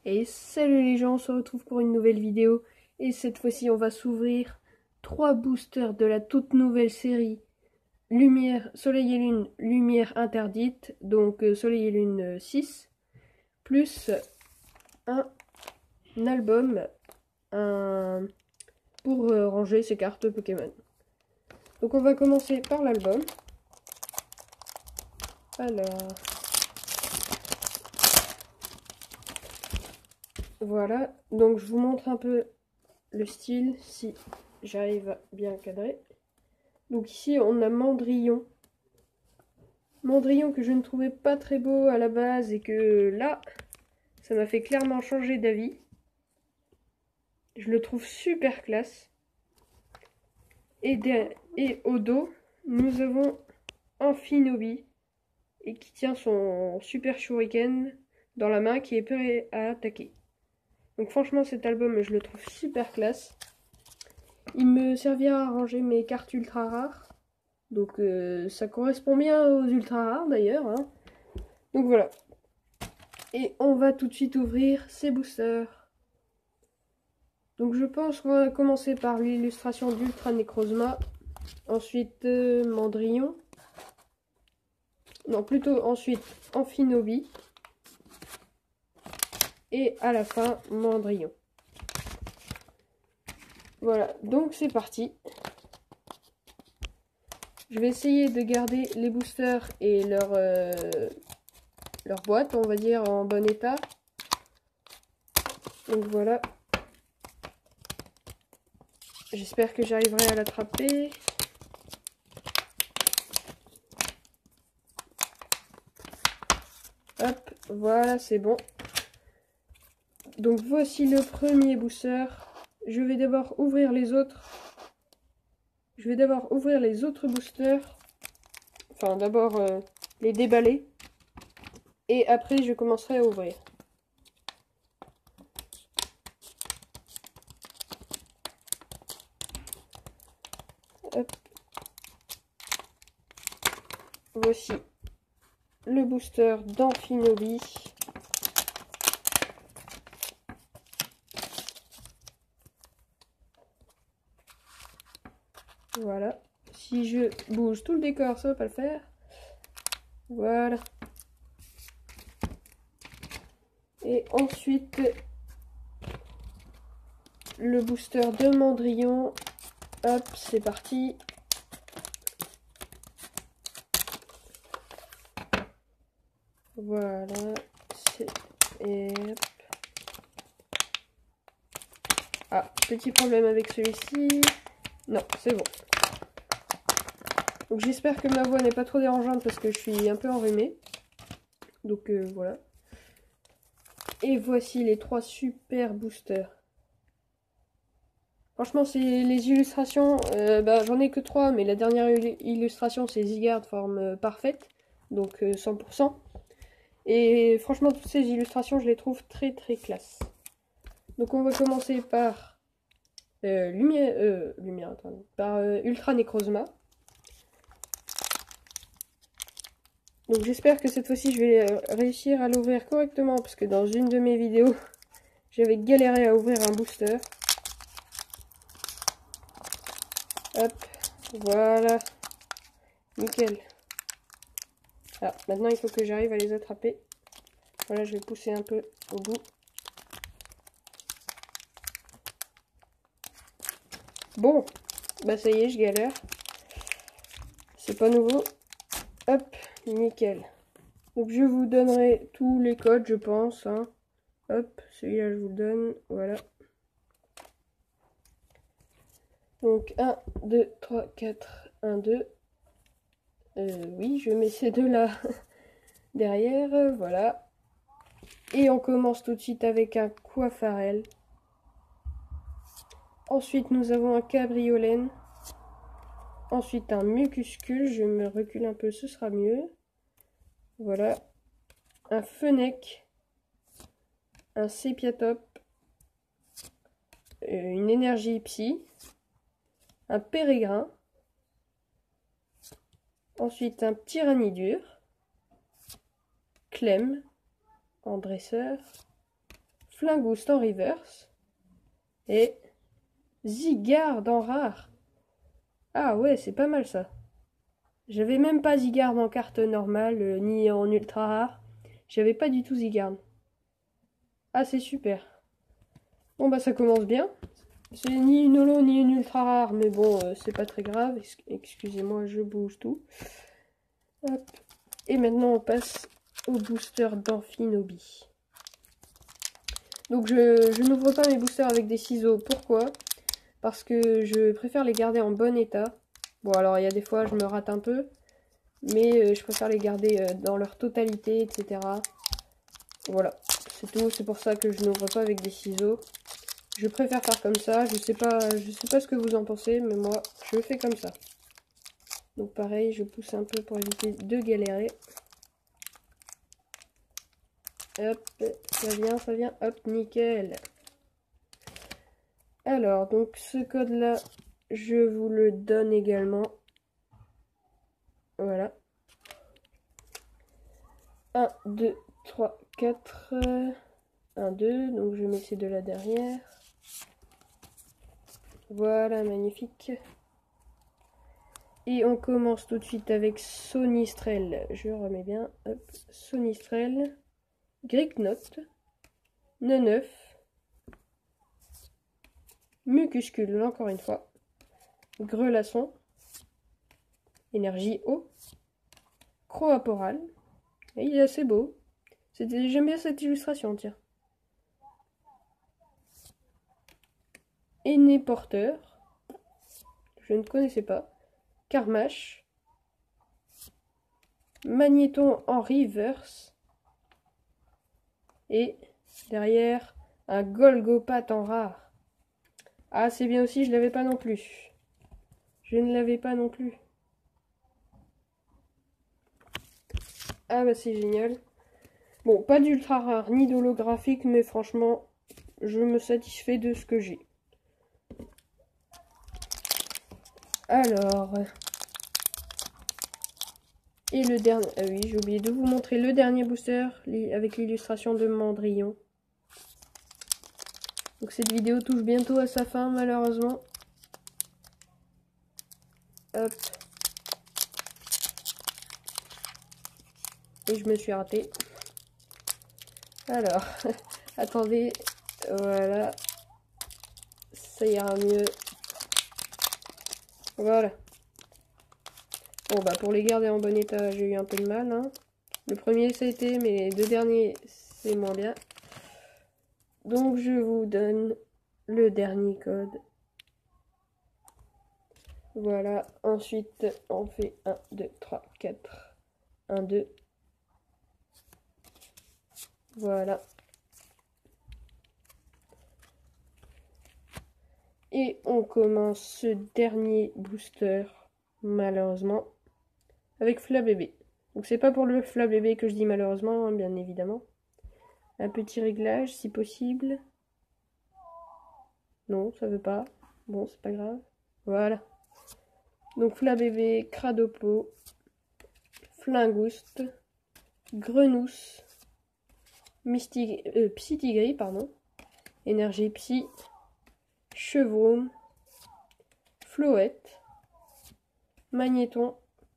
Et salut les gens, on se retrouve pour une nouvelle vidéo. Et cette fois-ci, on va s'ouvrir 3 boosters de la toute nouvelle série Lumière, Soleil et Lune, Lumière Interdite. Donc Soleil et Lune 6. Plus un album pour ranger ses cartes Pokémon. Donc on va commencer par l'album. Alors... Voilà, donc je vous montre un peu le style, si j'arrive à bien cadrer. Donc ici, on a Mandrillon. Mandrillon que je ne trouvais pas très beau à la base et que là, ça m'a fait clairement changer d'avis. Je le trouve super classe. Et au dos, nous avons Amphinobi et qui tient son super shuriken dans la main qui est prêt à attaquer. Donc franchement, cet album, je le trouve super classe. Il me servira à ranger mes cartes ultra rares. Donc ça correspond bien aux ultra rares d'ailleurs. Hein. Donc voilà. Et on va tout de suite ouvrir ces boosters. Donc je pense qu'on va commencer par l'illustration d'Ultra Necrozma. Ensuite Mandrillon. Non, plutôt ensuite Amphinobi. Et à la fin, Mandrillon. Voilà, donc c'est parti. Je vais essayer de garder les boosters et leur boîte, on va dire, en bon état. Donc voilà. J'espère que j'arriverai à l'attraper. Hop, voilà, c'est bon. Donc voici le premier booster. Je vais d'abord ouvrir les autres. Je vais d'abord ouvrir les autres boosters. Enfin, d'abord les déballer. Et après, je commencerai à ouvrir. Hop. Voici le booster d'Amphinobi. Voilà. Si je bouge tout le décor, ça va pas le faire. Voilà. Et ensuite, le booster de Mandrillon. Hop, c'est parti. Voilà. Et hop. Ah, petit problème avec celui-ci. Non, c'est bon. Donc j'espère que ma voix n'est pas trop dérangeante parce que je suis un peu enrhumée. Donc voilà. Et voici les 3 super boosters. Franchement, c'est les illustrations. J'en ai que 3, mais la dernière illustration, c'est Zygarde forme parfaite. Donc 100%. Et franchement, toutes ces illustrations, je les trouve très très classe. Donc on va commencer par Ultra Necrozma. Donc j'espère que cette fois-ci je vais réussir à l'ouvrir correctement parce que dans une de mes vidéos j'avais galéré à ouvrir un booster. Hop, voilà, nickel. Ah, maintenant il faut que j'arrive à les attraper. Voilà, je vais pousser un peu au bout. Bon, bah ça y est, je galère. C'est pas nouveau. Hop, nickel. Donc je vous donnerai tous les codes, je pense. Hein. Hop, celui-là je vous le donne. Voilà. Donc 1, 2, 3, 4, 1, 2. Oui, je mets ces deux-là derrière. Voilà. Et on commence tout de suite avec un Coiffarel. Ensuite, nous avons un Cabriolène. Ensuite, un Mucuscule. Je me recule un peu, ce sera mieux. Voilà. Un Fennec. Un Sépiatop. Une Énergie Psy. Un Pérégrin. Ensuite, un Tyrannidure. Clem en dresseur. Flingoust en reverse. Et Zygarde en rare. Ah ouais, c'est pas mal ça. J'avais même pas Zygarde en carte normale, ni en ultra rare. J'avais pas du tout Zygarde. Ah, c'est super. Bon bah ça commence bien. C'est ni une holo ni une ultra rare, mais bon, c'est pas très grave. Excusez-moi, je bouge tout. Hop. Et maintenant on passe au booster d'Amphinobi. Donc je n'ouvre pas mes boosters avec des ciseaux. Pourquoi? Parce que je préfère les garder en bon état. Bon alors il y a des fois je me rate un peu, mais je préfère les garder dans leur totalité, etc. Voilà, c'est tout. C'est pour ça que je n'ouvre pas avec des ciseaux. Je préfère faire comme ça. Je sais pas ce que vous en pensez, mais moi je fais comme ça. Donc pareil, je pousse un peu pour éviter de galérer. Hop, ça vient, hop, nickel. Alors, donc ce code-là, je vous le donne également. Voilà. 1, 2, 3, 4. 1, 2. Donc je mets ces deux-là derrière. Voilà, magnifique. Et on commence tout de suite avec Sonistrel. Je remets bien. Hop, Sonistrel. Gricknote. Neuf. Mucuscule, encore une fois. Grelasson. Énergie eau. Croaporal. Et il est assez beau. J'aime bien cette illustration, tiens. Aîné porteur. Je ne connaissais pas. Carmache. Magnéton en reverse. Et derrière, un Golgopat en rare. Ah, c'est bien aussi, je l'avais pas non plus. Je ne l'avais pas non plus. Ah bah c'est génial. Bon, pas d'ultra rare ni d'holographique, mais franchement, je me satisfais de ce que j'ai. Alors... Et le dernier... Ah oui, j'ai oublié de vous montrer le dernier booster avec l'illustration de Mandrillon. Donc cette vidéo touche bientôt à sa fin, malheureusement. Hop. Et je me suis ratée. Alors, attendez. Voilà. Ça ira mieux. Voilà. Bon, bah pour les garder en bon état, j'ai eu un peu de mal. Hein. Le premier, ça a été, mais les deux derniers, c'est moins bien. Donc, je vous donne le dernier code. Voilà. Ensuite, on fait 1, 2, 3, 4. 1, 2. Voilà. Et on commence ce dernier booster, malheureusement, avec Flabébé. Donc c'est pas pour le Flabébé que je dis malheureusement, hein, bien évidemment. Un petit réglage si possible. Non, ça veut pas. Bon, c'est pas grave. Voilà. Donc Flabébé, Cradopo, Flingoust, Grenousse, Psytigris, pardon. Énergie Psy, Chevroom, Floette, Magnéton,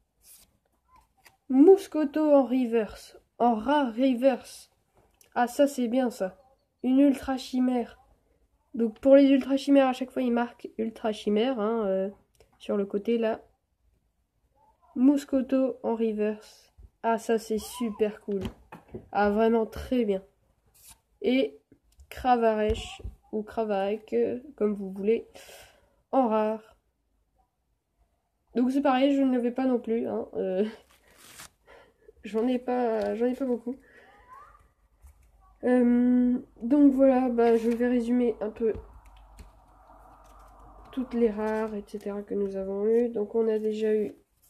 Mouscoto en reverse, en rare reverse. Ah ça c'est bien ça. Une ultra chimère. Donc pour les ultra chimères à chaque fois il marque ultra chimère hein, sur le côté là. Mouscoto en reverse. Ah ça c'est super cool. Ah vraiment très bien. Et Cravarèche ou Cravarec comme vous voulez en rare. Donc c'est pareil, je ne l'avais pas non plus hein, j'en ai pas beaucoup. Donc voilà, bah, je vais résumer un peu toutes les rares, etc. que nous avons eu. Donc on a déjà eu,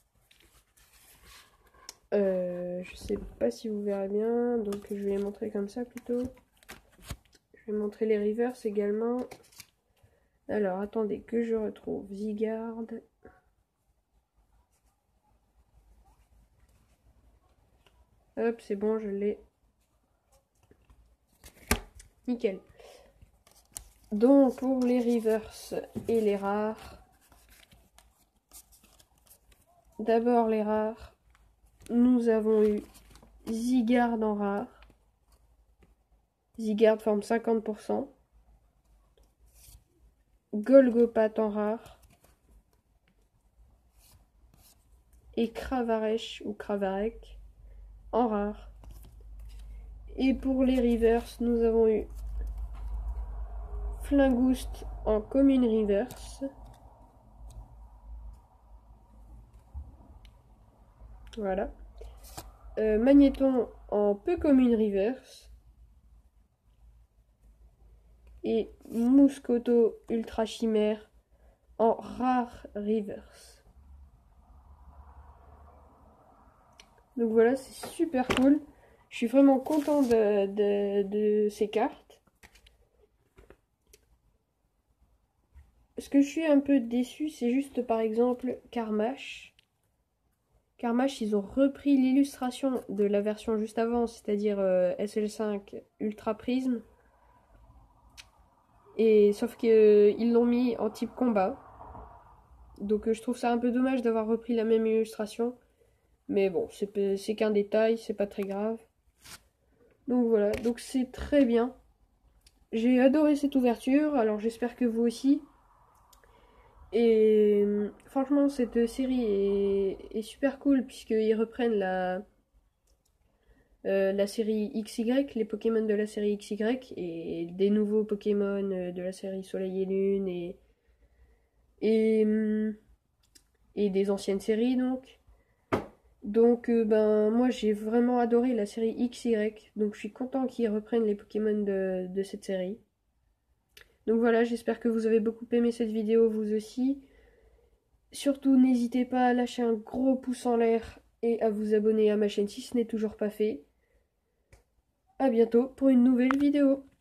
je sais pas si vous verrez bien, donc je vais montrer comme ça plutôt. Je vais montrer les reverse également. Alors attendez que je retrouve Zygarde. Hop, c'est bon, je l'ai. nickel. Donc pour les reverse et les rares, d'abord les rares, nous avons eu Zygarde en rare. Zygarde forme 50%. Golgopat en rare. Et Cravarèche ou Cravarec en rare. Et pour les reverse, nous avons eu Flingouste en commune reverse. Voilà. Magnéton en peu commune reverse. Et Mouscoto Ultra Chimère en rare reverse. Donc voilà, c'est super cool. Je suis vraiment content de ces cartes. Ce que je suis un peu déçu, c'est juste par exemple Carmash. Carmash, ils ont repris l'illustration de la version juste avant, c'est-à-dire SL5 Ultra Prism. Et sauf qu'ils l'ont mis en type combat. Donc je trouve ça un peu dommage d'avoir repris la même illustration. Mais bon, c'est qu'un détail, c'est pas très grave. Donc voilà, donc c'est très bien. J'ai adoré cette ouverture, alors j'espère que vous aussi. Et franchement, cette série est super cool puisqu'ils reprennent la série XY, les Pokémon de la série XY et des nouveaux Pokémon de la série Soleil et Lune et, et des anciennes séries donc. Donc ben moi j'ai vraiment adoré la série XY, donc je suis content qu'ils reprennent les Pokémon de cette série. Donc voilà, j'espère que vous avez beaucoup aimé cette vidéo, vous aussi. Surtout n'hésitez pas à lâcher un gros pouce en l'air et à vous abonner à ma chaîne si ce n'est toujours pas fait. A bientôt pour une nouvelle vidéo.